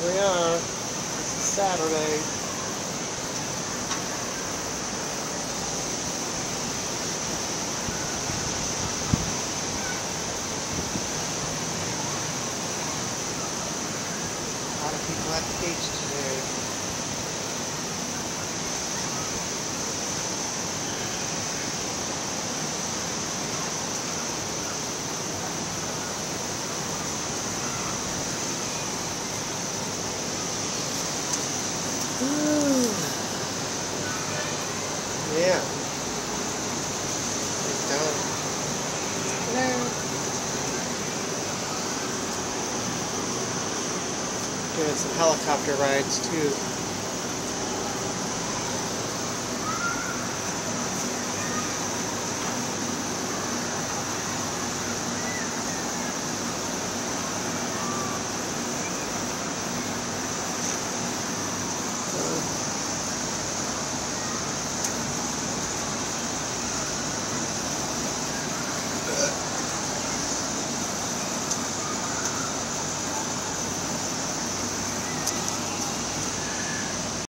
we are. This is Saturday. A lot of people at the beach today. Yeah. It's done. Hello. Doing some helicopter rides too.